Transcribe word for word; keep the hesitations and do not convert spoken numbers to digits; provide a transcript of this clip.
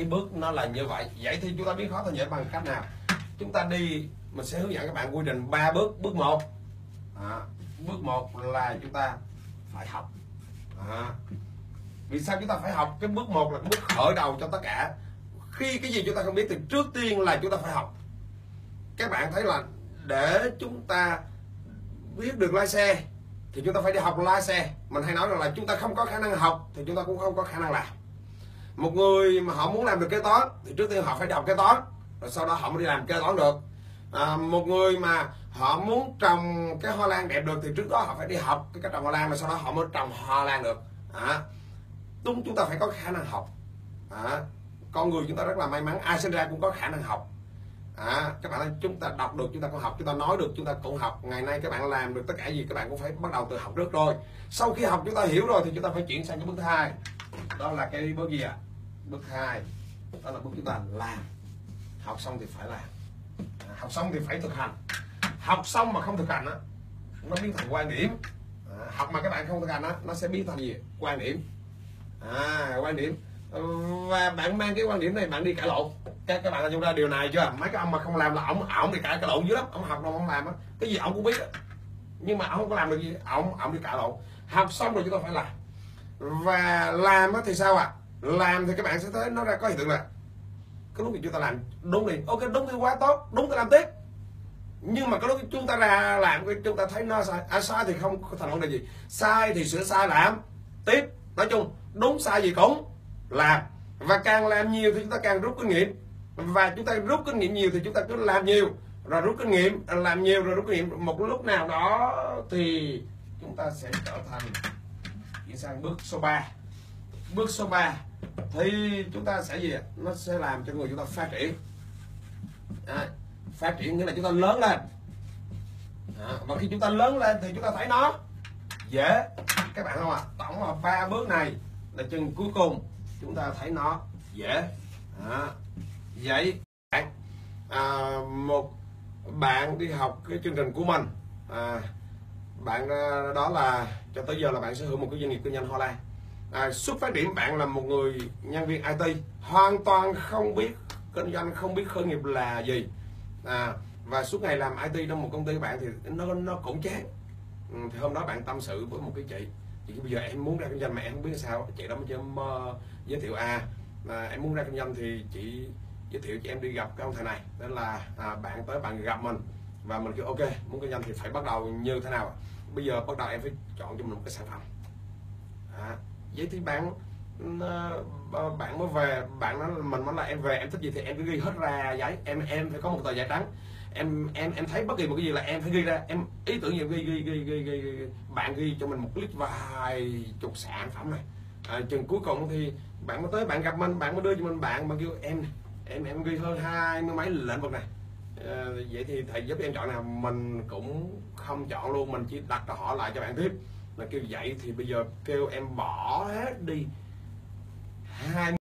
cái bước nó là như vậy. Vậy thì chúng ta biến khó thành dễ bằng cách nào? Chúng ta đi, mình sẽ hướng dẫn các bạn quy trình ba bước. Bước một, à, bước một là chúng ta phải học. À, vì sao chúng ta phải học? Cái bước một là cái bước khởi đầu cho tất cả. Khi cái gì chúng ta không biết thì trước tiên là chúng ta phải học. Các bạn thấy là để chúng ta biết được lái xe thì chúng ta phải đi học lái xe. Mình hay nói rằng là chúng ta không có khả năng học thì chúng ta cũng không có khả năng làm. Một người mà họ muốn làm được kế toán thì trước tiên họ phải học kế toán, rồi sau đó họ mới đi làm kế toán được. À, một người mà họ muốn trồng cái hoa lan đẹp được thì trước đó họ phải đi học cái cách trồng hoa lan, mà sau đó họ mới trồng hoa lan được. À, chúng chúng ta phải có khả năng học. À, con người chúng ta rất là may mắn, ai sinh ra cũng có khả năng học. À, các bạn ơi, chúng ta đọc được chúng ta cũng học, chúng ta nói được chúng ta cũng học. Ngày nay các bạn làm được tất cả gì các bạn cũng phải bắt đầu từ học trước rồi. Sau khi học chúng ta hiểu rồi thì chúng ta phải chuyển sang cái bước thứ hai. Đó là cái bước gì ạ? À? Bước hai đó là bước chúng ta làm. Học xong thì phải làm. À, học xong thì phải thực hành. Học xong mà không thực hành á, nó biến thành quan điểm. À, học mà các bạn không thực hành á, nó sẽ biến thành gì? Quan điểm. À, quan điểm. Và bạn mang cái quan điểm này bạn đi cãi lộn. Các các bạn là chúng ta điều này chưa? Mấy cái ông mà không làm là ổng ổng đi cãi cái lộn dữ lắm. Ông học đâu không làm á, cái gì ổng cũng biết á, nhưng mà ổng không có làm được gì, ổng ổng đi cãi lộn. Học xong rồi chúng ta phải làm. Và làm á thì sao ạ? À? Làm thì các bạn sẽ thấy nó ra có hiện tượng là cái lúc thì chúng ta làm đúng thì ok, đúng thì quá tốt, đúng thì làm tiếp. Nhưng mà cái lúc chúng ta ra làm cái chúng ta thấy nó sai, à, sai thì không thành vấn đề gì, sai thì sửa sai làm tiếp. Nói chung đúng sai gì cũng làm, và càng làm nhiều thì chúng ta càng rút kinh nghiệm, và chúng ta rút kinh nghiệm nhiều thì chúng ta cứ làm nhiều rồi rút kinh nghiệm, làm nhiều rồi rút kinh nghiệm. Một lúc nào đó thì chúng ta sẽ trở thành chuyển sang bước số ba. Bước số ba thì chúng ta sẽ gì? Nó sẽ làm cho người chúng ta phát triển. À, phát triển nghĩa là chúng ta lớn lên. À, và khi chúng ta lớn lên thì chúng ta thấy nó dễ. Các bạn không ạ? À? Tổng là ba bước này là chừng cuối cùng chúng ta thấy nó dễ. À, vậy bạn à, một bạn đi học cái chương trình của mình, à, bạn đó là cho tới giờ là bạn sở hữu một cái doanh nghiệp kinh doanh Hoa Lan. À, xuất phát điểm bạn là một người nhân viên i tê hoàn toàn không biết kinh doanh, không biết khởi nghiệp là gì. À, và suốt ngày làm i tê trong một công ty của bạn thì nó nó cũng chán. Ừ, thì hôm đó bạn tâm sự với một cái chị, chị bây giờ em muốn ra kinh doanh mà em không biết sao. Chị đó mới cho em uh, giới thiệu à, à em muốn ra kinh doanh thì chị giới thiệu chị em đi gặp cái ông thầy này. Nên là à, bạn tới bạn gặp mình và mình kêu ok, muốn kinh doanh thì phải bắt đầu như thế nào? Bây giờ bắt đầu em phải chọn cho mình một cái sản phẩm. À, vậy thì bạn bạn mới về, bạn nói mình nói là em về em thích gì thì em cứ ghi hết ra giấy, em em phải có một tờ giấy trắng, em em em thấy bất kỳ một cái gì là em phải ghi ra, em ý tưởng gì em ghi ghi ghi ghi, ghi, ghi. Bạn ghi cho mình một list vài chục sản phẩm này. À, chừng cuối cùng thì bạn mới tới bạn gặp mình, bạn mới đưa cho mình, bạn mà kêu em em em ghi hơn hai mươi mấy lĩnh vực này. À, vậy thì thầy giúp em chọn nào? Mình cũng không chọn luôn, mình chỉ đặt câu hỏi lại cho bạn tiếp. Là kêu vậy thì bây giờ kêu em bỏ hết đi hai